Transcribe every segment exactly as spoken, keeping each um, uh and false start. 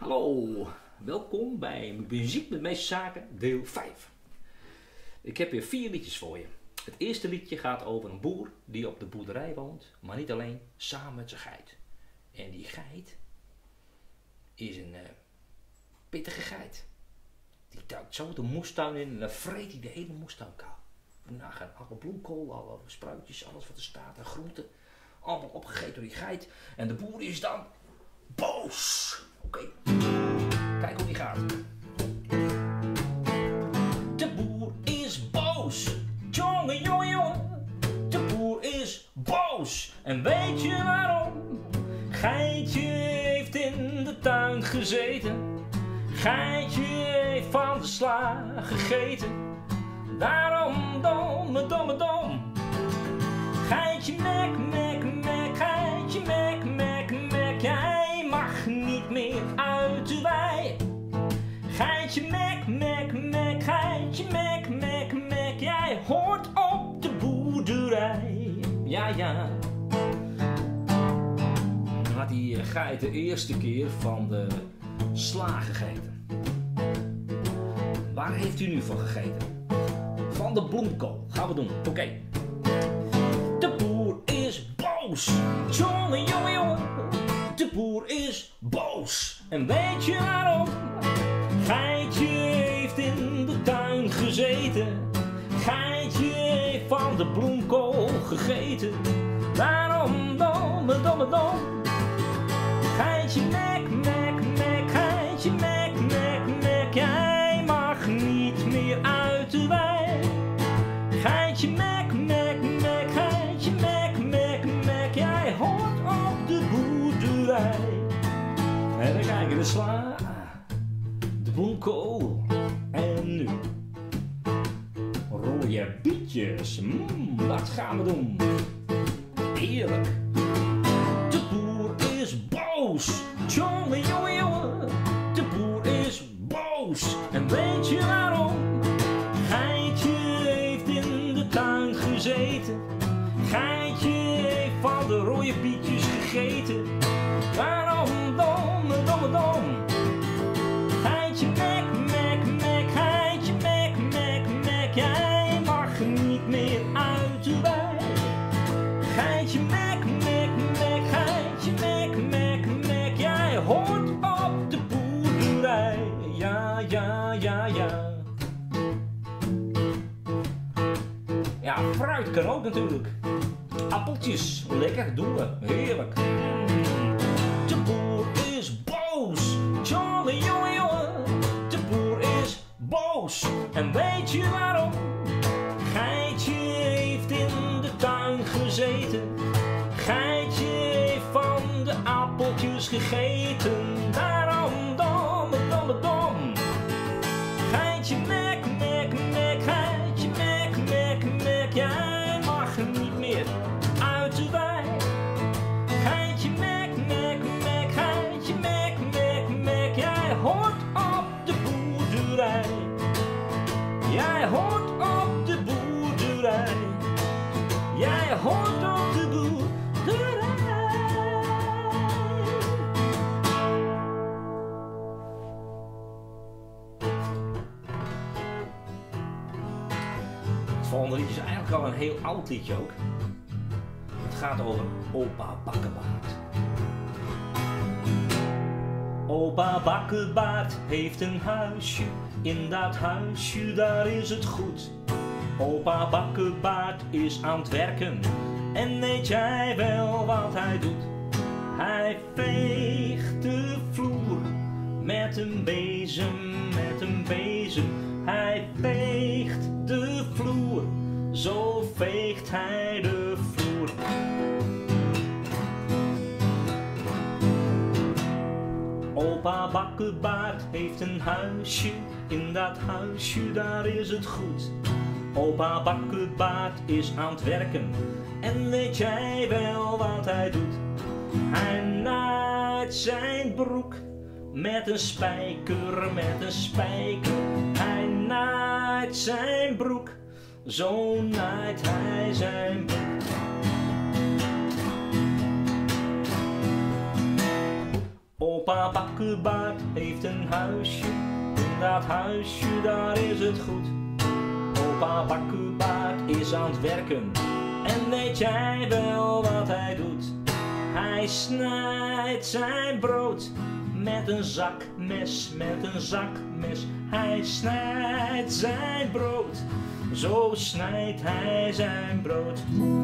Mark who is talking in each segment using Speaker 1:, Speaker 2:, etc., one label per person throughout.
Speaker 1: Hallo, welkom bij Muziek met Meeste Zaken, deel vijf. Ik heb weer vier liedjes voor je. Het eerste liedje gaat over een boer die op de boerderij woont, maar niet alleen, samen met zijn geit. En die geit is een uh, pittige geit. Die duikt zo de moestuin in en dan vreet hij de hele moestuin kaal. Nou gaan alle bloemkool, alle spruitjes, alles wat er staat en groenten, allemaal opgegeten door die geit. En de boer is dan boos. Oké, okay. Kijk hoe die gaat. De boer is boos. Jongen, jongen, jongen. De boer is boos. En weet je waarom? Geitje heeft in de tuin gezeten. Geitje heeft van de sla gegeten. Daarom domme, domme, dom. Geitje mek, mek, mek. Geitje mek, mek, mek. Jij mag niet meer uit de wei. Geitje mek, mek, mek. Geitje mek, mek, mek. Jij hoort op de boerderij. Ja, ja. Dan had die geit de eerste keer van de sla gegeten. Waar heeft u nu van gegeten? Van de bloemkool. Gaan we doen. Oké. Okay. De boer is boos. Jongen, jongen, jongen. De boer is boos. En weet je waarom? Geitje heeft in de tuin gezeten. Geitje heeft van de bloemkool gegeten. Daarom domme, domme, dom. Geitje mek, mek, mek. Geitje mek, mek, mek. Jij mag niet meer uit de wei. Geitje mek, mek, mek. Geitje mek, mek, mek. Jij hoort op de boerderij. En dan kijken de sla, de bloemkool en nu rode bietjes. Mm, wat gaan we doen? Heerlijk. De boer is boos. Jongen, jongen, jongen. De boer is boos. En weet je waarom? Geitje heeft in de tuin gezeten. Geitje heeft van de rode bietjes gegeten. Waarom domme, domme, dom? Geitje mek, mek, mek. Geitje mek, mek, mek. Jij mag niet meer uit de wei. Geitje mek, mek, mek. Geitje mek, mek, mek. Jij hoort op de boerderij. Ja, ja, ja, ja. Ja, fruit kan ook natuurlijk. Appeltjes, lekker, doen we. Heerlijk. De boer is boos. Jongen, jongen, jongen. De boer is boos. En weet je waarom? Geitje heeft in de tuin gezeten. Geitje heeft van de appeltjes gegeten. Daarom domme, domme, dom. Geitje mek, mek, mek. Geitje mek, mek, mek. Jij mag niet meer uit de wei. Geitje mek, mek, mek. Geitje mek, mek, mek. Jij hoort op de boerderij. Jij hoort op de boerderij. Jij hoort op de boerderij. Het volgende liedje is eigenlijk al een heel oud liedje ook. Het gaat over opa Bakkebaard. Opa Bakkebaard heeft een huisje. In dat huisje daar is het goed. Opa Bakkebaard is aan het werken. En weet jij wel wat hij doet? Hij veegt de vloer met een bezem, met een bezem. Hij veegt de vloer, zo veegt hij de vloer. Opa Bakkebaard heeft een huisje. In dat huisje daar is het goed. Opa Bakkebaard is aan het werken. En weet jij wel wat hij doet? Hij naait zijn broek met een spijker, met een spijker. Hij naait zijn broek, zo naait hij zijn broek. Opa Bakkebaard heeft een huisje, in dat huisje daar is het goed. Opa Bakkebaard is aan het werken, en weet jij wel wat hij doet? Hij snijdt zijn brood met een zakmes, met een zakmes. Hij snijdt zijn brood, zo snijdt hij zijn brood.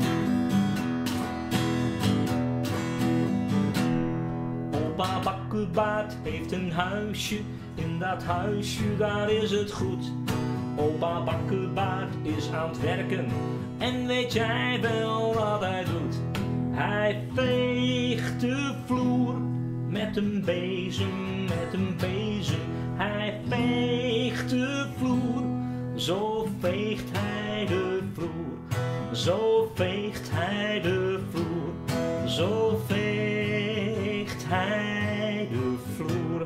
Speaker 1: Opa Bakkebaard heeft een huisje, in dat huisje daar is het goed. Opa Bakkebaard is aan het werken, en weet jij wel wat hij doet? Hij veegt de vloer met een bezem, met een bezem. Hij veegt de vloer, zo veegt hij de vloer. Zo veegt hij de vloer, zo veegt hij de vloer.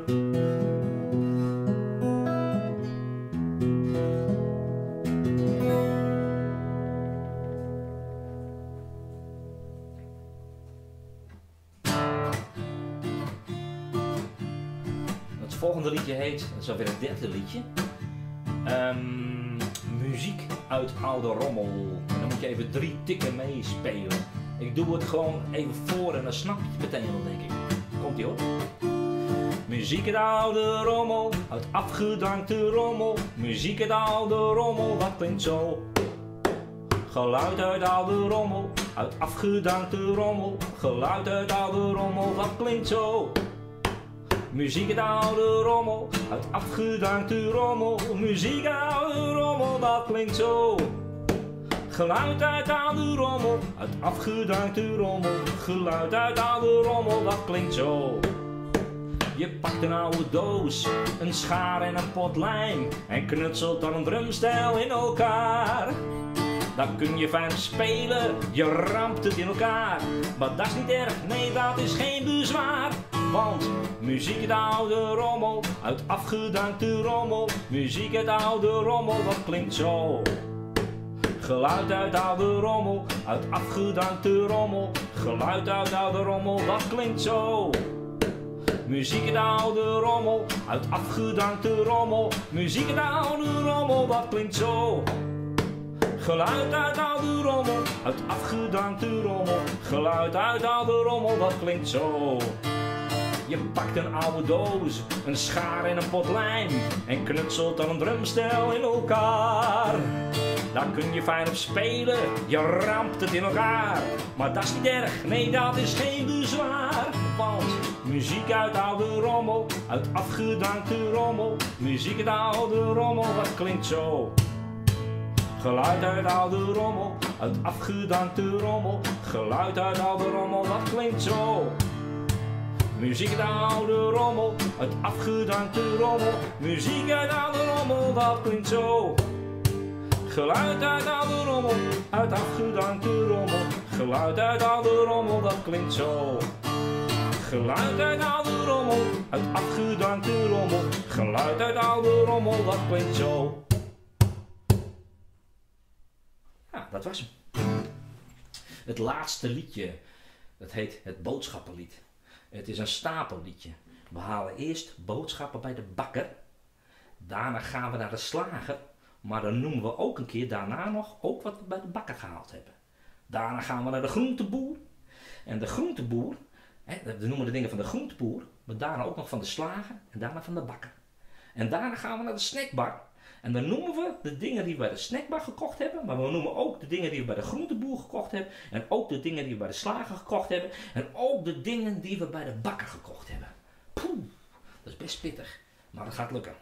Speaker 1: Het volgende liedje heet, dat is alweer het derde liedje, um, muziek uit oude rommel. En dan moet je even drie tikken meespelen. Ik doe het gewoon even voor en dan snap je het meteen wel, denk ik. Komt ie hoor. Muziek uit oude rommel, uit afgedankte rommel. Muziek uit oude rommel, dat klinkt zo. Geluid uit oude rommel, uit afgedankte rommel. Geluid uit oude rommel, dat klinkt zo. Muziek uit oude rommel, uit afgedankte rommel. Muziek uit oude rommel, dat klinkt zo. Geluid uit oude rommel, uit afgedankte rommel. Geluid uit oude rommel, dat klinkt zo. Je pakt een oude doos, een schaar en een pot lijm en knutselt dan een drumstel in elkaar. Dan kun je fijn spelen, je rampt het in elkaar. Maar dat is niet erg, nee dat is geen bezwaar. Want muziek uit oude rommel, uit afgedankte rommel. Muziek uit oude rommel, dat klinkt zo. Geluid uit oude rommel, uit afgedankte rommel. Geluid uit oude rommel, dat klinkt zo. Muziek uit oude rommel, uit afgedankte rommel. Muziek uit oude rommel, dat klinkt zo. Geluid uit oude rommel, uit afgedankte rommel. Geluid uit oude rommel, dat klinkt zo. Je pakt een oude doos, een schaar en een pot lijm en knutselt dan een drumstel in elkaar. Daar kun je fijn op spelen, je rampt het in elkaar. Maar dat is niet erg, nee dat is geen bezwaar. Want muziek uit oude rommel, uit afgedankte rommel. Muziek uit oude rommel, dat klinkt zo. Geluid uit oude rommel, uit afgedankte rommel. Geluid uit oude rommel, dat klinkt zo. Muziek uit oude rommel, uit afgedankte rommel. Muziek uit oude rommel, dat klinkt zo. Geluid uit oude rommel, uit afgedankte rommel. Geluid uit oude rommel, dat klinkt zo. Geluid uit oude rommel, uit afgedankte rommel. Geluid uit oude rommel, dat klinkt zo. Ja, dat was hem. Het laatste liedje, dat heet het boodschappenlied. Het is een stapelliedje. We halen eerst boodschappen bij de bakker. Daarna gaan we naar de slager. Maar dan noemen we ook een keer daarna nog ook wat we bij de bakker gehaald hebben. Daarna gaan we naar de groenteboer. En de groenteboer, hè, we noemen de dingen van de groenteboer. Maar daarna ook nog van de slager en daarna van de bakker. En daarna gaan we naar de snackbar. En dan noemen we de dingen die we bij de snackbar gekocht hebben. Maar we noemen ook de dingen die we bij de groenteboer gekocht hebben. En ook de dingen die we bij de slager gekocht hebben. En ook de dingen die we bij de bakker gekocht hebben. Poeh, dat is best pittig. Maar dat gaat lukken.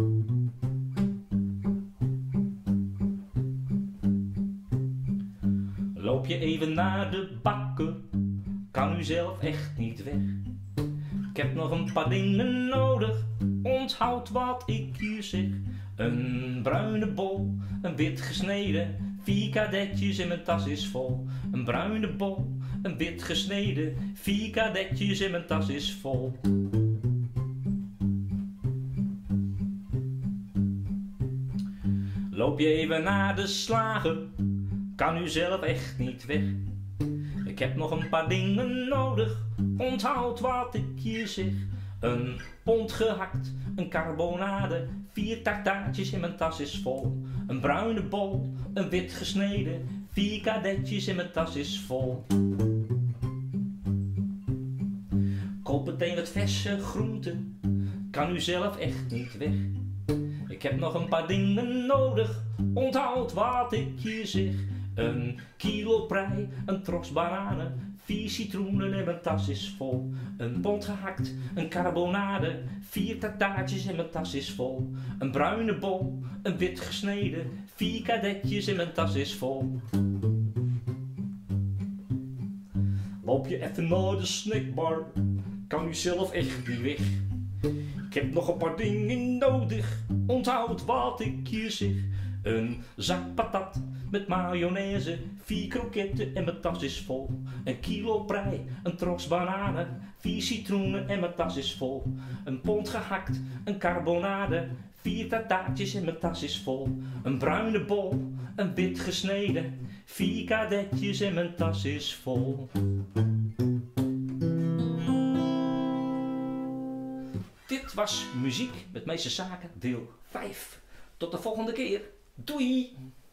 Speaker 1: Loop je even naar de bakker, kan u zelf echt niet weg. Ik heb nog een paar dingen nodig, onthoud wat ik hier zeg. Een bruine bol, een wit gesneden, vier kadetjes en mijn tas is vol. Een bruine bol, een wit gesneden, vier kadetjes en mijn tas is vol. Loop je even naar de slager, kan u zelf echt niet weg. Ik heb nog een paar dingen nodig, onthoud wat ik hier zeg. Een pond gehakt, een carbonade, vier tartaartjes en mijn tas is vol. Een bruine bol, een wit gesneden, vier kadetjes en mijn tas is vol. Koop meteen wat verse groenten, kan u zelf echt niet weg. Ik heb nog een paar dingen nodig, onthoud wat ik hier zeg. Een kilo prei, een tros bananen, vier citroenen en mijn tas is vol. Een pond gehakt, een carbonade, vier tartaartjes en mijn tas is vol. Een bruine bol, een wit gesneden, vier kadetjes en mijn tas is vol. Loop je even naar de snackbar, kan u zelf echt niet weg. Ik heb nog een paar dingen nodig, onthoud wat ik hier zeg. Een zak patat met mayonaise, vier kroketten en mijn tas is vol. Een kilo prei, een tros bananen, vier citroenen en mijn tas is vol. Een pond gehakt, een carbonade, vier tartaartjes en mijn tas is vol. Een bruine bol, een wit gesneden, vier kadetjes en mijn tas is vol. Dit was Muziek met Meester Zaken deel vijf. Tot de volgende keer. Doei!